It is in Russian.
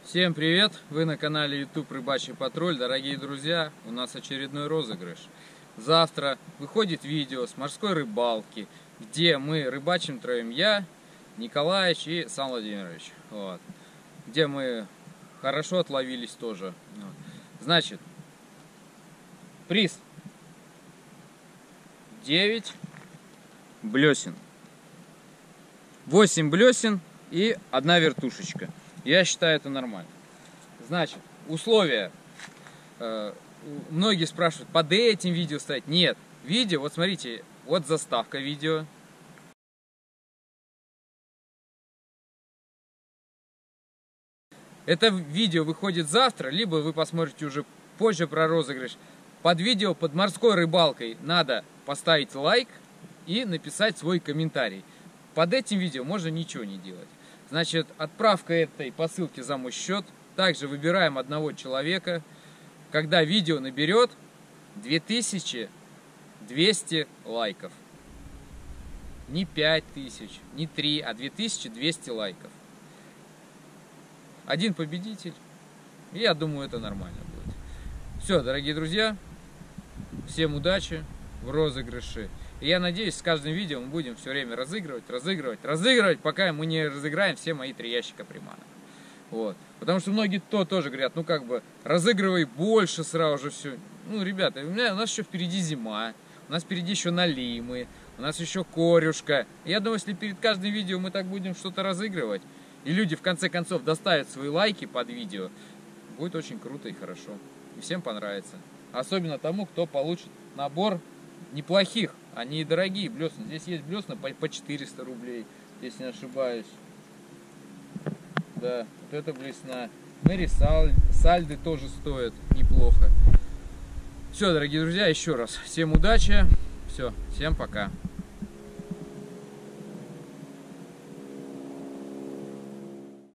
Всем привет! Вы на канале YouTube Рыбачий Патруль. Дорогие друзья, у нас очередной розыгрыш. Завтра выходит видео с морской рыбалки, где мы рыбачим троем: я, Николаевич и Сан Владимирович. Вот. Где мы хорошо отловились тоже. Значит, приз 9 блесен, 8 блесен и 1 вертушечка. Я считаю, это нормально. Значит, условия. Многие спрашивают, под этим видео ставить. Нет, видео, вот смотрите, вот заставка видео. Это видео выходит завтра, либо вы посмотрите уже позже про розыгрыш. Под видео, под морской рыбалкой надо поставить лайк и написать свой комментарий. Под этим видео можно ничего не делать. Значит, отправка этой посылки за мой счет. Также выбираем одного человека, когда видео наберет 2200 лайков. Не 5000, не 3, а 2200 лайков. Один победитель. И я думаю, это нормально будет. Все, дорогие друзья, всем удачи в розыгрыше. И я надеюсь, с каждым видео мы будем все время разыгрывать, пока мы не разыграем все мои 3 ящика приманок. Вот. Потому что многие тоже говорят, ну как бы, разыгрывай больше сразу же все. Ну, ребята, у нас еще впереди зима, у нас впереди еще налимы, у нас еще корюшка. И я думаю, если перед каждым видео мы так будем что-то разыгрывать, и люди в конце концов доставят свои лайки под видео, будет очень круто и хорошо. И всем понравится. Особенно тому, кто получит набор неплохих, они дорогие блесна. Здесь есть блесна по 400 рублей, если не ошибаюсь. Да, вот это блесна. Мэри Сальды тоже стоят неплохо. Все, дорогие друзья, еще раз. Всем удачи. Все, всем пока.